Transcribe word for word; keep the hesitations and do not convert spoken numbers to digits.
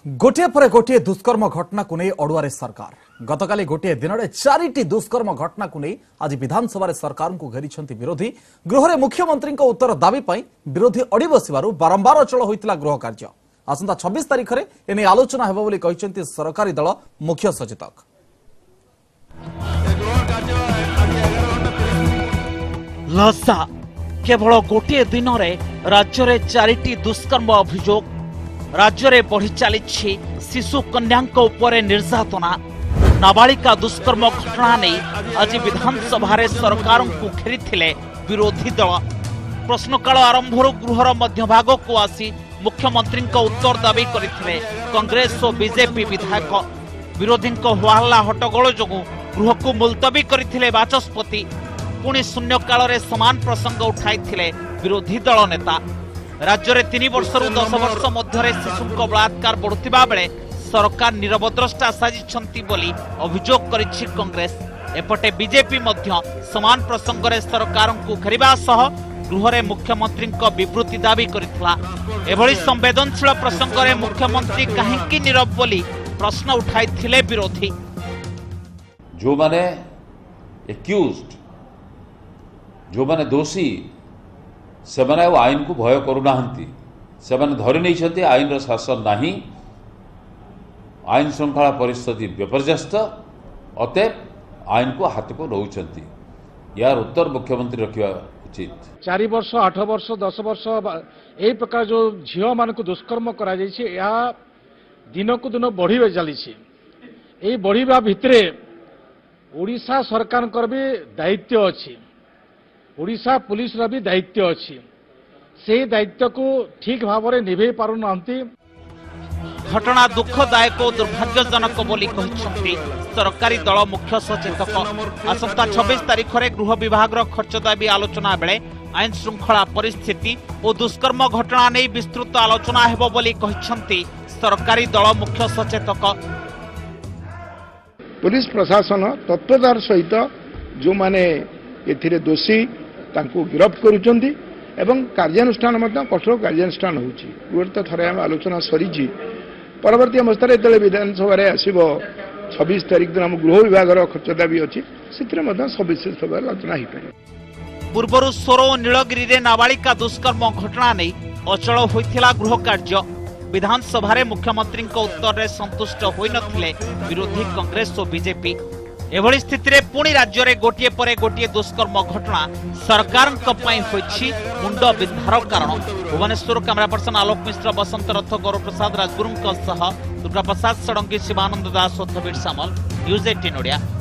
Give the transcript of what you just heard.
गोटे पर गोटे दुष्कर्म घटना को नहीं अड़ुआरे सरकार गतकाली गोटे दिन में चारिटी दुष्कर्म घटना को नहीं आज विधानसभा सरकार को घेरी विरोधी गृह मुख्यमंत्री उत्तर दाबी विरोधी अड़ी बसवर बारंबार अचल होता गृह कार्य आसंता छब्बीस तारीख में एने आलोचना हेबो बोली कहिसेंती सरकारी दल मुख्य सचेतक। लसा केवल गोटे दिन में राज्य में चारिटी दुष्कर्म अभियोग राज्य में बढ़ी चली शिशु कन्या निर्यातना नाबालिका दुष्कर्म घटना नहीं आज विधानसभा सरकार को घेरी विरोधी दल प्रश्नकाल आरंभ गृहर मध्यभाग को आसी मुख्यमंत्री उत्तर दाबी करते कांग्रेस और बीजेपी विधायक विरोधी हल्ला हट्टगोल जो गृह को मुलतवी करते बाचस्पति पुणी शून्यकाल में समान प्रसंग उठाई विरोधी दल नेता राज्य में तीन वर्ष रु दस वर्ष मध्य शिशु बलात्कार बढ़ुवा बेले सरकार नीरवद्रष्टा साजिछंती बोली अभियोग करिछि कांग्रेस। एपटे बीजेपी मध्य समान प्रसंग में सरकार को घेरिबा सह गृह में मुख्यमंत्री विवृत्ति दाबी करथिला। एभली संवेदनशील प्रसंग में मुख्यमंत्री काहेकि नीरव बोली प्रश्न उठाई विरोधी। जो माने एक्यूज्ड जो माने दोषी से माने आईन को भय करूना से माने धरी नहीं आईन रो शासन नहीं आईन श्रृंखला परिस्थिति विपर्यस्त अतएव आईन को हाथ को रोचंती यार उत्तर मुख्यमंत्री रखा उचित। चार वर्ष आठ वर्ष दस वर्ष यही प्रकार जो झील मान को दुष्कर्म करा दिन को दिन बढ़ी चली बढ़िया भितर ओडिशा सरकार भी दायित्व अच्छी ओडिशा पुलिस भी दायित्व अच्छी से दायित्व को ठीक भाव में निभे पारु नांती। घटना दुखदायक और दुर्भाग्यजनक बोली कहिसेंती सरकारी दल मुख्य सचेतक। आसंता छब्बीस तारीख में गृह विभाग खर्च दाबी आलोचना बेले आईन श्रृंखला परिस्थिति और दुष्कर्म घटना नहीं विस्तृत आलोचना हेबो बोली कहिसेंती सरकारी दल मुख्य सचेतक। पुलिस प्रशासन तत्वदार सहित जो माने एथिरे दोषी तांको गिरफ्त करूचंती एवं कार्यानुष्ठान मध्य कठोर कार्यानुष्ठान होची गुरुत्व थरे हम आलोचना सरीची परवर्ती अवस्था जो विधानसभा आसब छब्बीस तारीख दिन गृह विभाग खर्च दाबी अच्छी से सविशेष भाव आलोचना हो पाए। पूर्वर सोर और नीलगिरी रे नाबालिका दुष्कर्म घटना नहीं अचल होइथिला गृह कार्य विधानसभा मुख्यमंत्री उत्तर में संतुष्ट होई नथिले विरोधी कांग्रेस और बीजेपी। एभली स्थिति रे पुणी राज्य रे गोटिए परे गोटिए दुष्कर्म घटना सरकार मुंड विद्धार कारण। भुवनेश्वर कैमरा पर्सन आलोक मिश्र बसंत रथ गौरव प्रसाद राजगुरु दुर्गा प्रसाद षडंगी शिवानंद दास और सामल न्यूज़ अठारह ओडिया।